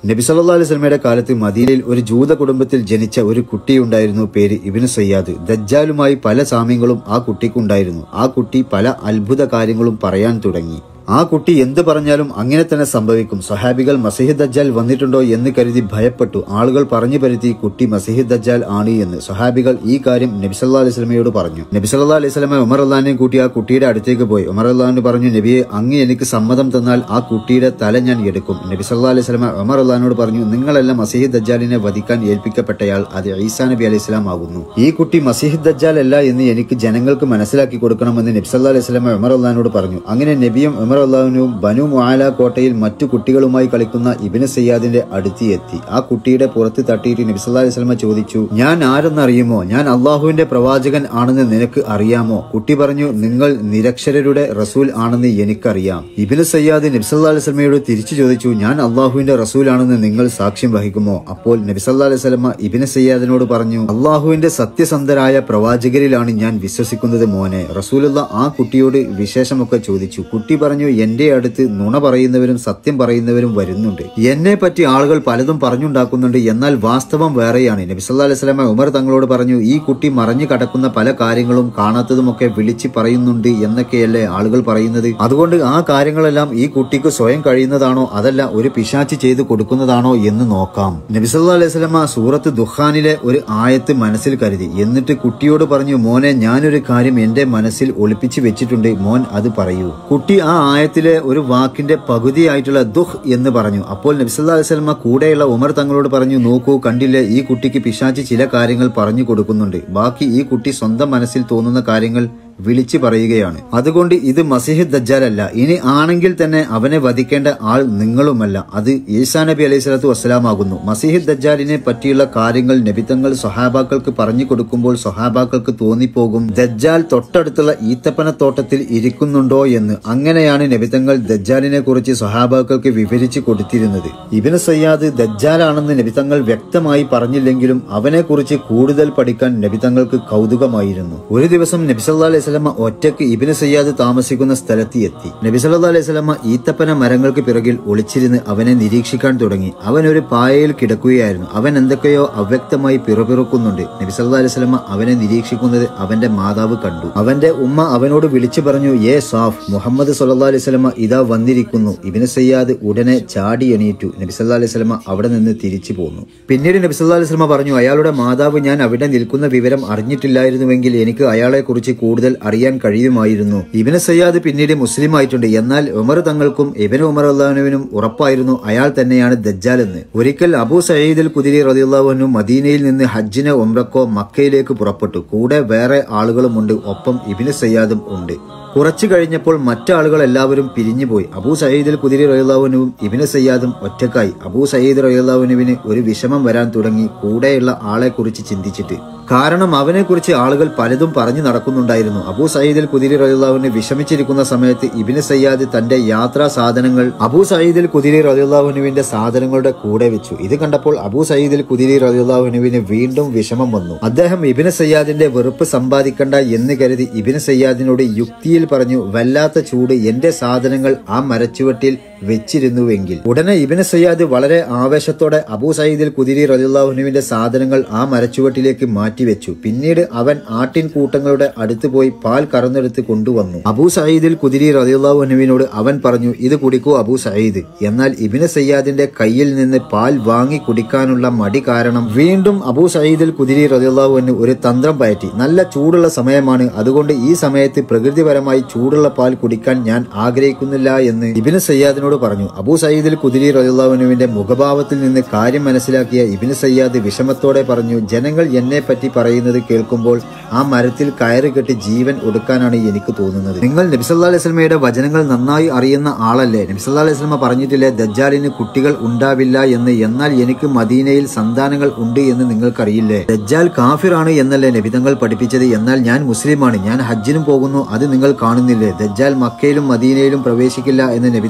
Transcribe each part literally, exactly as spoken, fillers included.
നബി സല്ലല്ലാഹു അലൈഹി വസല്ലമയുടെ കാലത്ത് മദീനയിൽ ഒരു ജൂത കുടുംബത്തിൽ ജനിച്ച ഒരു കുട്ടിയുണ്ടായിരുന്നു. പേര് ഇബ്നു സയ്യാദ്. ദജ്ജാലുമായി പല സാമ്യങ്ങളും ആ കുട്ടിക്കുണ്ടായിരുന്നു. ആ കുട്ടി പല അത്ഭുത കാര്യങ്ങളും പറയാൻ തുടങ്ങി. ആ കുട്ടി എന്ത് പറഞ്ഞാലും അങ്ങനെ തന്നെ സംഭവിക്കും. സഹാബികൾ മസീഹ് ദജ്ജാൽ വന്നിട്ടുണ്ടോ എന്ന് കരുതി ഭയപ്പെട്ടു. ആളുകൾ പറഞ്ഞു പരുത്തി കുട്ടി മസീഹ് ദജ്ജാൽ ആണ് എന്ന്. സഹാബികൾ ഈ കാര്യം നബി സല്ലല്ലാഹു അലൈഹി വസല്ലമയോട് പറഞ്ഞു. നബി സല്ലല്ലാഹു അലൈഹി വസല്ലമ ഉമർ റളിയല്ലാഹുവിനെ കൂട്ടി ആ കുട്ടിയുടെ അടുത്തേക്ക് പോയി. ഉമർ റളിയല്ലാഹു പറഞ്ഞു, നബിയെ, അങ്ങ് എനിക്ക് സമ്മതം തന്നാൽ ആ കുട്ടിയുടെ തല ഞാൻ എടുക്കും. നബി സല്ലല്ലാഹു അലൈഹി വസല്ലമ ഉമർ റളിയല്ലാഹുവിനോട് പറഞ്ഞു, നിങ്ങളെല്ലാം മസീഹ് ദജ്ജാലിനെ വധിക്കാൻ ഏൽപ്പിക്കപ്പെട്ടയാൾ അത് ഈസാ നബി അലൈഹി സ്വലാം ആകുന്നു. ഈ കുട്ടി മസീഹ് ദജ്ജാൽ അല്ല എന്ന് എനിക്ക് ജനങ്ങൾക്ക് മനസ്സിലാക്കി കൊടുക്കണമെന്ന് നബി സല്ലല്ലാഹു അലൈഹി വസല്ലമ ഉമർ റളിയല്ലാഹുവിനോട് പറഞ്ഞു. അങ്ങനെ നബിയും ഉമർ റളിയല്ലാഹുവും ബനു മുആല കോട്ടയിൽ മറ്റു കുട്ടികളുമായി കളിക്കുന്ന ഇബ്നു സയ്യാദിന്റെ അടുത്ത് എത്തി. ആ കുട്ടിയുടെ പുറത്ത് തട്ടിയിട്ട് നബി സല്ലല്ലാഹു അലൈഹി വസല്ലമ ചോദിച്ചു, ഞാൻ ആരെന്നറിയുമോ? ഞാൻ അള്ളാഹുവിന്റെ പ്രവാചകൻ ആണെന്ന് നിനക്ക് അറിയാമോ? കുട്ടി പറഞ്ഞു, നിങ്ങൾ നിരക്ഷരരുടെ റസൂൽ ആണെന്ന് എനിക്കറിയാം. ഇബ്നു സയ്യാദ് നബി സല്ലല്ലാഹു അലൈഹി വസല്ലമയോട് തിരിച്ചു ചോദിച്ചു, ഞാൻ അള്ളാഹുവിന്റെ റസൂൽ ആണെന്ന് നിങ്ങൾ സാക്ഷ്യം വഹിക്കുമോ? അപ്പോൾ നബി സല്ലല്ലാഹു അലൈഹി വസല്ലമ ഇബ്നു സയ്യാദിനോട് പറഞ്ഞു, അള്ളാഹുവിന്റെ സത്യസന്ധരായ പ്രവാചകരിലാണ് ഞാൻ വിശ്വസിക്കുന്നത് മോനെ. റസൂലുള്ള ആ കുട്ടിയോട് വിശേഷമൊക്കെ ചോദിച്ചു. കുട്ടി പറഞ്ഞു, എന്റെ അടുത്ത് നുണ പറയുന്നവരും സത്യം പറയുന്നവരും വരുന്നുണ്ട്. എന്നെ പറ്റി ആളുകൾ പലതും പറഞ്ഞുണ്ടാക്കുന്നുണ്ട്, എന്നാൽ വാസ്തവം വേറെയാണ്. നബി സല്ലല്ലാഹു അലൈഹി വസല്ലമ ഉമർ തങ്ങളോട് പറഞ്ഞു, ഈ കുട്ടി മറഞ്ഞു കടക്കുന്ന പല കാര്യങ്ങളും കാണാത്തതുമൊക്കെ വിളിച്ച് പറയുന്നുണ്ട് എന്നൊക്കെയല്ലേ ആളുകൾ പറയുന്നത്. അതുകൊണ്ട് ആ കാര്യങ്ങളെല്ലാം ഈ കുട്ടിക്ക് സ്വയം കഴിയുന്നതാണോ അതല്ല ഒരു പിശാച് ചെയ്തു കൊടുക്കുന്നതാണോ എന്ന് നോക്കാം. നബി സല്ലല്ലാഹു അലൈഹി വസല്ലമ സൂറത്ത് ദുഖാനിലെ ഒരു ആയത്ത് മനസ്സിൽ കരുതി. എന്നിട്ട് കുട്ടിയോട് പറഞ്ഞു, മോനെ, ഞാനൊരു കാര്യം എന്റെ മനസ്സിൽ ഒളിപ്പിച്ചു വെച്ചിട്ടുണ്ട്, മോൻ അത് പറയൂ. കുട്ടി ആ ആയത്തിലെ ഒരു വാക്കിന്റെ പകുതിയായിട്ടുള്ള ദുഹ് എന്ന് പറഞ്ഞു. അപ്പോൾ നബി സല്ലല്ലാഹു അലൈഹി വസല്ലമ കൂടെയുള്ള ഉമർ തങ്ങളോട് പറഞ്ഞു, നോക്കൂ, കണ്ടില്ലേ, ഈ കുട്ടിക്ക് പിശാച് ചില കാര്യങ്ങൾ പറഞ്ഞു കൊടുക്കുന്നുണ്ട്. ബാക്കി ഈ കുട്ടി സ്വന്തം മനസ്സിൽ തോന്നുന്ന കാര്യങ്ങൾ വിളിച്ചു പറയുകയാണ്. അതുകൊണ്ട് ഇത് മസീഹ് ദജ്ജാൽ അല്ല. ഇനി ആണെങ്കിൽ തന്നെ അവനെ വധിക്കേണ്ട ആൾ നിങ്ങളുമല്ല, അത് ഈസാ നബി അലൈഹി സ്വലാത്തു വസ്സലാം ആകുന്നു. മസീഹ് ദജ്ജാലിനെ പറ്റിയുള്ള കാര്യങ്ങൾ നബിതങ്ങൾ സ്വഹാബാക്കൾക്ക് പറഞ്ഞു കൊടുക്കുമ്പോൾ സ്വഹാബാക്കൾക്ക് തോന്നിപ്പോകും ദജ്ജാൽ തൊട്ടടുത്തുള്ള ഈത്തപ്പനത്തോട്ടത്തിൽ ഇരിക്കുന്നുണ്ടോ എന്ന്. അങ്ങനെയാണ് നബിതങ്ങൾ ദജ്ജാലിനെ കുറിച്ച് സ്വഹാബാക്കൾക്ക് വിവരിച്ചു കൊടുത്തിരുന്നത്. ഇബ്നു സയ്യാദ് ദജ്ജാലാണെന്ന് നബിതങ്ങൾ വ്യക്തമായി പറഞ്ഞില്ലെങ്കിലും അവനെ കുറിച്ച് കൂടുതൽ പഠിക്കാൻ നബിതങ്ങൾക്ക് കൗതുകമായിരുന്നു. ഒരു ദിവസം നബി സല്ലല്ലാഹു അലൈഹി വസല്ലമ ഒറ്റയ്ക്ക് ഇബ്നു സയ്യാദ് താമസിക്കുന്ന സ്ഥലത്ത് എത്തി. നബി സല്ലല്ലാഹു അലൈഹി വസല്ലമ ഈത്തപ്പന മരങ്ങൾക്ക് പിറകിൽ ഒളിച്ചിരുന്ന് അവനെ നിരീക്ഷിക്കാൻ തുടങ്ങി. അവൻ ഒരു പായയിൽ കിടക്കുകയായിരുന്നു. അവൻ എന്തൊക്കെയോ അവ്യക്തമായി പിറുപിറുക്കുന്നുണ്ട്. നബി സല്ലല്ലാഹു അലൈഹി വസല്ലമ അവനെ നിരീക്ഷിക്കുന്നത് അവന്റെ മാതാവ് കണ്ടു. അവന്റെ ഉമ്മ അവനോട് വിളിച്ചു പറഞ്ഞു, ഏ സാഫ്, മുഹമ്മദ് സല്ലല്ലാഹു അലൈഹി വസല്ലമ ഇതാ വന്നിരിക്കുന്നു. ഇബ്നു സയ്യാദ് ഉടനെ ചാടി എണീറ്റു. നബി സല്ലല്ലാഹു അലൈഹി വസല്ലമ അവിടെ നിന്ന് തിരിച്ചു പോന്നു. പിന്നീട് നബി സല്ലല്ലാഹു അലൈഹി വസല്ലമ പറഞ്ഞു, അയാളുടെ മാതാവ് ഞാൻ അവിടെ നിൽക്കുന്ന വിവരം അറിഞ്ഞിട്ടില്ലായിരുന്നുവെങ്കിൽ എനിക്ക് അയാളെ കുറിച്ച് കൂടുതൽ അറിയാൻ കഴിയുമായിരുന്നു. ഇബ്നു സയ്യാദ് പിന്നീട് മുസ്ലിം ആയിട്ടുണ്ട്. എന്നാൽ ഉമർ തങ്ങൾക്കും ഇബ്നു ഉമർ റളിയല്ലാഹുവിനും ഉറപ്പായിരുന്നു അയാൾ തന്നെയാണ് ദജ്ജാൽ എന്ന്. ഒരിക്കൽ അബൂ സഈദ് അൽ ഖുദരി റളിയല്ലാഹു അൻഹു മദീനയിൽ നിന്ന് ഹജ്ജിനോ ഉംറക്കോ മക്കയിലേക്ക് പുറപ്പെട്ടു. കൂടെ വേറെ ആളുകളുമുണ്ട്, ഒപ്പം ഇബ്നു സയ്യാദും ഉണ്ട്. കുറച്ചു കഴിഞ്ഞപ്പോൾ മറ്റാളുകൾ എല്ലാവരും പിരിഞ്ഞുപോയി. അബൂ സഈദ് അൽ ഖുദരി റളിയല്ലാഹു അൻഹുവും ഇബ്നു സയ്യാദും ഒറ്റക്കായി. അബൂ സഈദ് റളിയല്ലാഹു അൻഹുവിന് ഒരു വിഷമം വരാൻ തുടങ്ങി കൂടെയുള്ള ആളെ കുറിച്ച് ചിന്തിച്ചിട്ട്. കാരണം അവനെ കുറിച്ച് ആളുകൾ പലതും പറഞ്ഞു നടക്കുന്നുണ്ടായിരുന്നു. അബൂ സഈദ് അൽ ഖുദരി റളിയല്ലാഹു അൻഹു വിഷമിച്ചിരിക്കുന്ന സമയത്ത് ഇബ്നു സയ്യാദ് തന്റെ യാത്രാ സാധനങ്ങൾ അബൂ സഈദ് അൽ ഖുദരി റളിയല്ലാഹു അൻഹുവിന്റെ സാധനങ്ങളുടെ കൂടെ വെച്ചു. ഇത് കണ്ടപ്പോൾ അബൂ സഈദ് അൽ ഖുദരി റളിയല്ലാഹു അൻഹുവിന് വീണ്ടും വിഷമം വന്നു. അദ്ദേഹം ഇബ്നു സയ്യാദിന്റെ വെറുപ്പ് സമ്പാദിക്കണ്ട എന്ന് കരുതി ഇബ്നു സയ്യാദിനോട് യുക്തിയിൽ പറഞ്ഞു, വല്ലാത്ത ചൂട്, എന്റെ സാധനങ്ങൾ ആ മരച്ചുവട്ടിൽ വെച്ചിരുന്നുവെങ്കിൽ. ഉടനെ ഇബ്നു സയ്യാദ് വളരെ ആവേശത്തോടെ അബൂ സഈദ് അൽ ഖുദരി റളിയല്ലാഹു അൻഹുവിന്റെ സാധനങ്ങൾ ആ മരച്ചുവട്ടിലേക്ക് മാറ്റിവെച്ചു. പിന്നീട് അവൻ ആട്ടിൻ കൂട്ടങ്ങളുടെ അടുത്ത് പോയി പാൽ കറന്നെടുത്ത് കൊണ്ടുവന്നു. അബൂ സഈദ് അൽ ഖുദരി റളിയല്ലാഹു അൻഹുവിനോട് അവൻ പറഞ്ഞു, ഇത് കുടിക്കൂ അബൂ സഈദ്. എന്നാൽ ഇബ്നു സയ്യാദിന്റെ കയ്യിൽ നിന്ന് പാൽ വാങ്ങി കുടിക്കാനുള്ള മടി കാരണം വീണ്ടും അബൂ സഈദ് അൽ ഖുദരി റളിയല്ലാഹു അൻഹു ഒരു തന്ത്രം പയറ്റി. നല്ല ചൂടുള്ള സമയമാണ്, അതുകൊണ്ട് ഈ സമയത്ത് പ്രകൃതിപരമായി ചൂടുള്ള പാൽ കുടിക്കാൻ ഞാൻ ആഗ്രഹിക്കുന്നില്ല എന്ന് ഇബ്നു സയ്യാദിനോട് പറഞ്ഞു. അബൂ സഈദ് അൽ ഖുദരി റളിയല്ലാഹു അൻഹുവിന്റെ മുഖഭാവത്തിൽ നിന്ന് കാര്യം മനസ്സിലാക്കിയ ഇബ്നു സയ്യാദ് വിഷമത്തോടെ പറഞ്ഞു, ജനങ്ങൾ എന്നെ പറ്റി പറയുന്നത് കേൾക്കുമ്പോൾ ആ മരത്തിൽ കയറ് കെട്ടി ജീവൻ ഒടുക്കാനാണ് എനിക്ക് തോന്നുന്നത്. നിങ്ങൾ നബി സല്ലല്ലാഹു അലൈഹി വസല്ലമയുടെ വചനങ്ങൾ നന്നായി അറിയുന്ന ആളല്ലേ? നബി സല്ലല്ലാഹു അലൈഹി വസല്ലമ പറഞ്ഞിട്ടില്ലേ ദജ്ജാലിന് കുട്ടികൾ ഉണ്ടാവില്ല എന്ന്? എന്നാൽ എനിക്ക് മദീനയിൽ സന്താനങ്ങൾ ഉണ്ട് എന്ന് നിങ്ങൾക്കറിയില്ലേ? ദജ്ജാൽ കാഫിറാണ് എന്നല്ലേ നബിതങ്ങൾ പഠിപ്പിച്ചത്? എന്നാൽ ഞാൻ മുസ്ലിമാണ്, ഞാൻ ഹജ്ജിനും പോകുന്നു, അത് നിങ്ങൾ കാണുന്നില്ലേ? ദജ്ജാൽ മക്കയിലും മദീനയിലും പ്രവേശിക്കില്ല എന്ന് നബിതങ്ങൾ പഠിപ്പിച്ചു.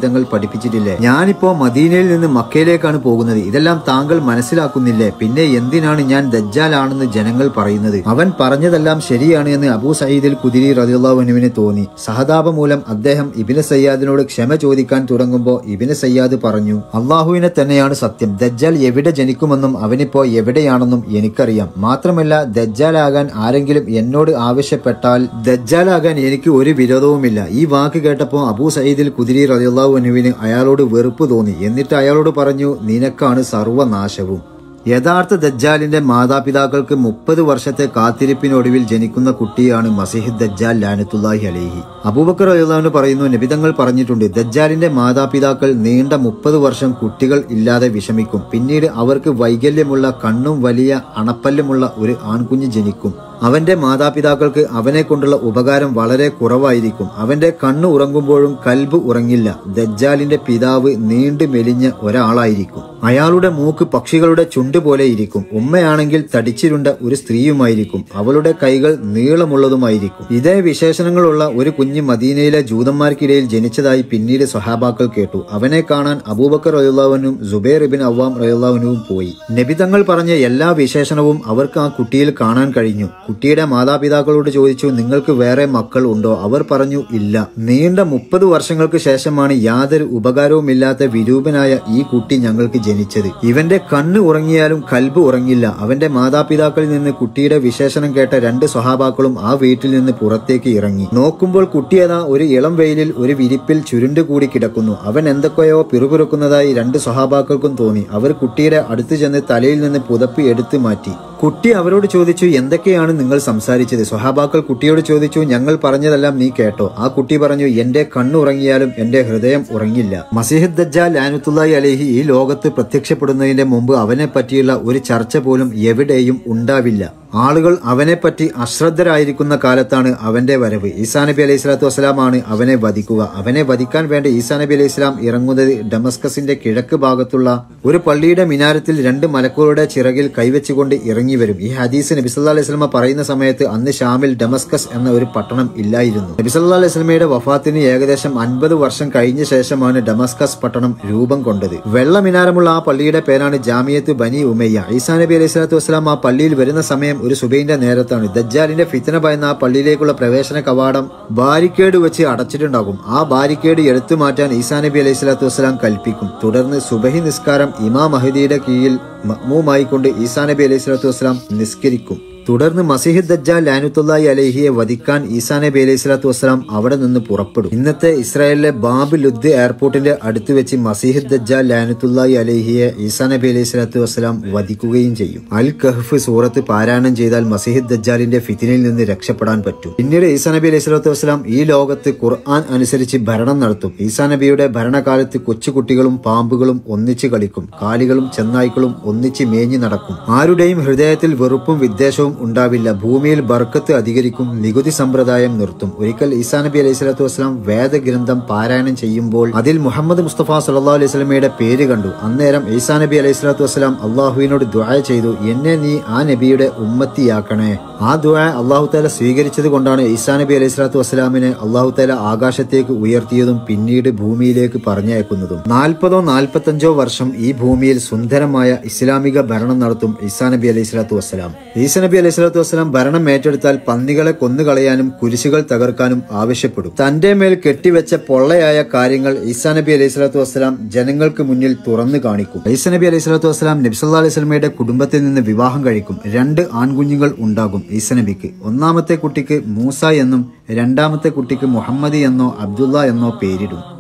പഠിപ്പിച്ചിട്ടില്ലേ? ഞാനിപ്പോ മദീനയിൽ നിന്ന് മക്കയിലേക്കാണ് പോകുന്നത്. ഇതെല്ലാം താങ്കൾ മനസ്സിലാക്കുന്നില്ലേ? പിന്നെ എന്തിനാണ് ഞാൻ ദജ്ജാലാണെന്ന് ജനങ്ങൾ പറയുന്നത്? അവൻ പറഞ്ഞതെല്ലാം ശരിയാണ് എന്ന് അബൂ സഈദ് അൽ ഖുദരി റളിയല്ലാഹു അൻഹുവിന് തോന്നി. സഹതാപം മൂലം അദ്ദേഹം ഇബ്നു സയ്യാദിനോട് ക്ഷമ ചോദിക്കാൻ തുടങ്ങുമ്പോൾ ഇബ്നു സയ്യാദ് പറഞ്ഞു, അള്ളാഹുവിനെ തന്നെയാണ് സത്യം. ദജ്ജാൽ എവിടെ ജനിക്കുമെന്നും അവനിപ്പോ എവിടെയാണെന്നും എനിക്കറിയാം. മാത്രമല്ല ദജ്ജാലാകാൻ ആരെങ്കിലും എന്നോട് ആവശ്യപ്പെട്ടാൽ ദജ്ജാലാകാൻ എനിക്ക് ഒരു വിരോധവുമില്ല. ഈ വാക്ക് കേട്ടപ്പോൾ അബൂ സഈദ് അൽ ഖുദരി റളിയല്ലാഹു അൻഹുവിന് അയാളോട് വെറുപ്പ് തോന്നി. എന്നിട്ട് അയാളോട് പറഞ്ഞു, നിനക്കാണ് സർവനാശവും. യഥാർത്ഥ ദജ്ജാലിന്റെ മാതാപിതാക്കൾക്ക് മുപ്പത് വർഷത്തെ കാത്തിരിപ്പിനൊടുവിൽ ജനിക്കുന്ന കുട്ടിയാണ് മസീഹ് ദജ്ജാൽ ലഅനത്തുല്ലാഹി അലൈഹി. അബൂബക്കർ റളിയല്ലാഹു അൻഹു പറയുന്നു, നബിതങ്ങൾ പറഞ്ഞിട്ടുണ്ട്, ദജ്ജാലിന്റെ മാതാപിതാക്കൾ നീണ്ട മുപ്പത് വർഷം കുട്ടികൾ ഇല്ലാതെ വിഷമിക്കും. പിന്നീട് അവർക്ക് വൈകല്യമുള്ള കണ്ണും വലിയ അണപ്പല്ലുമുള്ള ഒരു ആൺകുഞ്ഞ് ജനിക്കും. അവന്റെ മാതാപിതാക്കൾക്ക് അവനെ കൊണ്ടുള്ള ഉപകാരം വളരെ കുറവായിരിക്കും. അവന്റെ കണ്ണ് ഉറങ്ങുമ്പോഴും കൽബ് ഉറങ്ങില്ല. ദജ്ജാലിന്റെ പിതാവ് നീണ്ടു മെലിഞ്ഞ ഒരാളായിരിക്കും. അയാളുടെ മൂക്ക് പക്ഷികളുടെ ചുണ്ട് പോലെ ഇരിക്കും. ഉമ്മയാണെങ്കിൽ തടിച്ചിരുണ്ട ഒരു സ്ത്രീയുമായിരിക്കും. അവളുടെ കൈകൾ നീളമുള്ളതുമായിരിക്കും. ഇതേ വിശേഷണങ്ങളുള്ള ഒരു കുഞ്ഞ് മദീനയിലെ ജൂതന്മാർക്കിടയിൽ ജനിച്ചതായി പിന്നീട് സ്വഹാബാക്കൾ കേട്ടു. അവനെ കാണാൻ അബൂബക്കർ റളിയല്ലാഹു അൻഹുവും സുബൈർ ഇബ്നു അവ്വാം റളിയല്ലാഹു അൻഹുവും പോയി. നബിതങ്ങൾ പറഞ്ഞ എല്ലാ വിശേഷണവും അവർക്ക് ആ കുട്ടിയിൽ കാണാൻ കഴിഞ്ഞു. കുട്ടിയുടെ മാതാപിതാക്കളോട് ചോദിച്ചു, നിങ്ങൾക്ക് വേറെ മക്കൾ ഉണ്ടോ? അവർ പറഞ്ഞു, ഇല്ല. നീണ്ട മുപ്പത് വർഷങ്ങൾക്ക് ശേഷമാണ് യാതൊരു ഉപകാരവുമില്ലാത്ത വിരൂപനായ ഈ കുട്ടി ഞങ്ങൾക്ക് ജനിച്ചത്. ഇവന്റെ കണ്ണ് ഉറങ്ങിയാലും കൽബ് ഉറങ്ങില്ല. അവന്റെ മാതാപിതാക്കളിൽ നിന്ന് കുട്ടിയുടെ വിശേഷണം കേട്ട രണ്ട് സ്വഹാബാക്കളും ആ വീട്ടിൽ നിന്ന് പുറത്തേക്ക് ഇറങ്ങി. നോക്കുമ്പോൾ കുട്ടിയതാ ഒരു ഇളം വെയിലിൽ ഒരു വിരിപ്പിൽ ചുരുണ്ടുകൂടി കിടക്കുന്നു. അവൻ എന്തൊക്കെയോ പിറുപിറുക്കുന്നതായി രണ്ട് സ്വഹാബാക്കൾക്കും തോന്നി. അവർ കുട്ടിയുടെ അടുത്ത് ചെന്ന് തലയിൽ നിന്ന് പുതപ്പ് എടുത്തു മാറ്റി. കുട്ടി അവരോട് ചോദിച്ചു, എന്തൊക്കെയാണ് നിങ്ങൾ സംസാരിച്ചത്? സ്വഹാബാക്കൾ കുട്ടിയോട് ചോദിച്ചു, ഞങ്ങൾ പറഞ്ഞതെല്ലാം നീ കേട്ടോ? ആ കുട്ടി പറഞ്ഞു, എന്റെ കണ്ണ് ഉറങ്ങിയാലും എന്റെ ഹൃദയം ഉറങ്ങില്ല. മസീഹ് ദജ്ജാൽ ലഅനത്തുല്ലാഹി അലൈഹി ഈ ലോകത്ത് പ്രത്യക്ഷപ്പെടുന്നതിന്റെ മുമ്പ് അവനെ പറ്റിയുള്ള ഒരു ചർച്ച പോലും എവിടെയും ഉണ്ടാവില്ല. ആളുകൾ അവനെപ്പറ്റി അശ്രദ്ധരായിരിക്കുന്ന കാലത്താണ് അവന്റെ വരവ്. ഈസാ നബി അലൈഹി സ്വലാത്തു വസ്സലാമാണ് അവനെ വധിക്കുക. അവനെ വധിക്കാൻ വേണ്ടി ഈസാ നബി അലൈഹി സ്വലാം ഇറങ്ങുന്നത് ഡമസ്കസിന്റെ കിഴക്ക് ഭാഗത്തുള്ള ഒരു പള്ളിയുടെ മിനാരത്തിൽ രണ്ട് മലക്കുകളുടെ ചിറകിൽ കൈവച്ചുകൊണ്ട് ഇറങ്ങി വരും. ഈ ഹദീസ് നബി സല്ലല്ലാഹു അലൈഹി വസല്ലമ പറയുന്ന സമയത്ത് അന്ന് ഷാമിൽ ഡമസ്കസ് എന്ന ഒരു പട്ടണം ഇല്ലായിരുന്നു. നബി സല്ലല്ലാഹു അലൈഹി വസല്ലമയുടെ വഫാത്തിന് ഏകദേശം അൻപത് വർഷം കഴിഞ്ഞ ശേഷമാണ് ഡമസ്കസ് പട്ടണം രൂപം കൊണ്ടത്. വെള്ള മിനാരമുള്ള ആ പള്ളിയുടെ പേരാണ് ജാമിയത്ത് ബനി ഉമയ്യ. ഈസാ നബി അലൈഹി സ്വലാത്തു വസ്സലാം ആ പള്ളിയിൽ വരുന്ന സമയം ഒരു സുബൈന്റെ നേരത്താണ്. ദജ്ജാലിന്റെ ഫിത്ന ഭയന്ന ആ പള്ളിയിലേക്കുള്ള പ്രവേശന കവാടം ബാരിക്കേഡ് വെച്ച് അടച്ചിട്ടുണ്ടാകും. ആ ബാരിക്കേഡ് എടുത്തു മാറ്റാൻ ഈസാ നബി അലൈഹി സ്വലാത്തു വസ്സലാം കൽപ്പിക്കും. തുടർന്ന് സുബഹി നിസ്കാരം ഇമാം മഹദിയുടെ കീഴിൽ മഅ്മൂമായിക്കൊണ്ട് ഈസാ നബി അലൈഹി സ്വലാത്തു വസ്സലാം നിസ്കരിക്കും. തുടർന്ന് മസീഹ് ദജ്ജാൽ ലഅനത്തുല്ലാഹി അലൈഹിയെ വധിക്കാൻ ഈസാ നബി അലൈഹി സ്വലാത്തു വസ്സലാം അവിടെ നിന്ന് പുറപ്പെടും. ഇന്നത്തെ ഇസ്രായേലിലെ ബാബ് ലുദ് എയർപോർട്ടിന്റെ അടുത്ത് വെച്ച് മസീഹ് ദജ്ജാൽ ലഅനത്തുല്ലാഹി അലൈഹിയെ ഈസാ നബി അലൈഹി സ്വലാത്തു വസ്സലാം വധിക്കുകയും ചെയ്യും. അൽ കഹ്ഫ് സൂറത്ത് പാരായണം ചെയ്താൽ മസീഹ് ദജ്ജാലിന്റെ ഫിത്നയിൽ നിന്ന് രക്ഷപ്പെടാൻ പറ്റും. പിന്നീട് ഈസാ നബി അലൈഹി സ്വലാത്തു വസ്സലാം ഈ ലോകത്ത് ഖുർആൻ അനുസരിച്ച് ഭരണം നടത്തും. ഈസാ നബിയുടെ ഭരണകാലത്ത് കൊച്ചുകുട്ടികളും പാമ്പുകളും ഒന്നിച്ച് കളിക്കും. കാലികളും ചെന്നായ്ക്കളും ഒന്നിച്ച് മേഞ്ഞു നടക്കും. ആരുടെയും ഹൃദയത്തിൽ വെറുപ്പും വിദ്വേഷവും ഉണ്ടാവില്ല. ഭൂമിയിൽ ബർക്കത്ത് അധികരിക്കും. നികുതി സമ്പ്രദായം നിർത്തും. ഒരിക്കൽ ഈസാ നബി അലൈഹി സ്വലാത്തു വസ്സലാം വേദഗ്രന്ഥം പാരായണം ചെയ്യുമ്പോൾ അതിൽ മുഹമ്മദ് മുസ്തഫ സല്ലല്ലാഹു അലൈഹി വസല്ലമയുടെ പേര് കണ്ടു. അന്നേരം ഈസാ നബി അലൈഹി സ്വലാത്തു വസ്സലാം അള്ളാഹുവിനോട് ദുആ ചെയ്തു, എന്നെ നീ ആ നബിയുടെ ഉമ്മത്തിയാക്കണേ. ആ ദുആ അള്ളാഹു തആല സ്വീകരിച്ചത് കൊണ്ടാണ് ഈസാ നബി അലൈഹി സ്വലാത്തു വസ്സലാമിനെ അള്ളാഹു തആല ആകാശത്തേക്ക് ഉയർത്തിയതും പിന്നീട് ഭൂമിയിലേക്ക് പറഞ്ഞയക്കുന്നതും. നാൽപ്പതോ നാൽപ്പത്തഞ്ചോ വർഷം ഈ ഭൂമിയിൽ സുന്ദരമായ ഇസ്ലാമിക ഭരണം നടത്തും ഈസാ നബി അലൈഹി സ്വലാത്തു വസ്സലാം. ഈസാ നബി അലൈഹി സ്വലാത്തു വസ്സലാം ഭരണം ഏറ്റെടുത്താൽ പന്നികളെ കൊന്നുകളയാനും കുരിശുകൾ തകർക്കാനും ആവശ്യപ്പെടും. തന്റെ മേൽ കെട്ടിവെച്ച പൊള്ളയായ കാര്യങ്ങൾ ഈസാ നബി അലൈഹി സ്വലാത്തു വസ്സലാം ജനങ്ങൾക്ക് മുന്നിൽ തുറന്നു കാണിക്കും. ഈസാ നബി അലൈഹി സ്വലാത്തു വസ്സലാം നബി സല്ലല്ലാഹു അലൈഹി വസല്ലമയുടെ കുടുംബത്തിൽ നിന്ന് വിവാഹം കഴിക്കും. രണ്ട് ആൺകുഞ്ഞുങ്ങൾ ഉണ്ടാകും ഈസാ നബിക്ക്. ഒന്നാമത്തെ കുട്ടിക്ക് മൂസ എന്നും രണ്ടാമത്തെ കുട്ടിക്ക് മുഹമ്മദ് എന്നോ അബ്ദുള്ള എന്നോ പേരിടും.